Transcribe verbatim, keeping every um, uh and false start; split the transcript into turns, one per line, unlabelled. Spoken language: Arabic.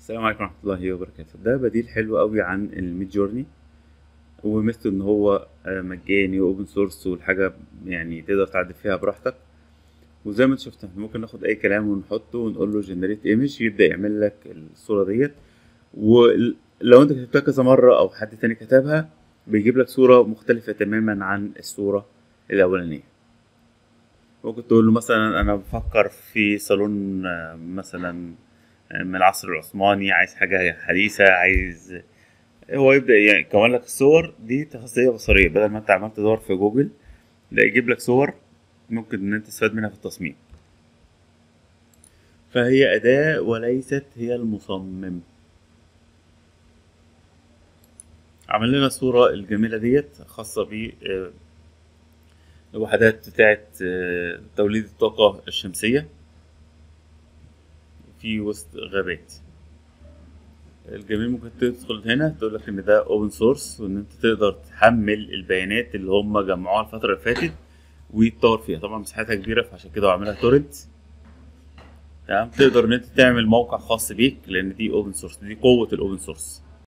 السلام عليكم ورحمة الله وبركاته. ده بديل حلو قوي عن الميد جورني، وميزته ان هو آه، مجاني واوبن سورس والحاجة يعني تقدر تعدل فيها براحتك. وزي ما انت شفت احنا ممكن ناخد اي كلام ونحطه ونقول له جنريت ايمج يبدأ يعمل لك الصورة ديت. ولو انت كتبتها كذا مرة او حد تاني كتبها بيجيب لك صورة مختلفة تماما عن الصورة الأولانية. ممكن تقول له مثلا انا بفكر في صالون آه، مثلا آه، من العصر العثماني، عايز حاجة حديثة، عايز هو يبدأ يعني يكون لك الصور دي تخصصية بصرية بدل ما انت عمال تدور في جوجل. لا، يجيب لك صور ممكن ان انت تستفاد منها في التصميم. فهي أداة وليست هي المصمم. عمل لنا الصورة الجميلة ديت خاصة بالوحدات بتاعة آه، توليد الطاقة الشمسية في وسط غابات. الجميل ممكن تدخل هنا تقول لك ان ده اوبن سورس، وان انت تقدر تحمل البيانات اللي هم جمعوها الفترة اللي فاتت ويتطور فيها. طبعا مساحتها كبيرة فعشان كده عاملها تورنت. تمام، تقدر ان انت تعمل موقع خاص بيك لان دي اوبن سورس، دي قوة الاوبن سورس.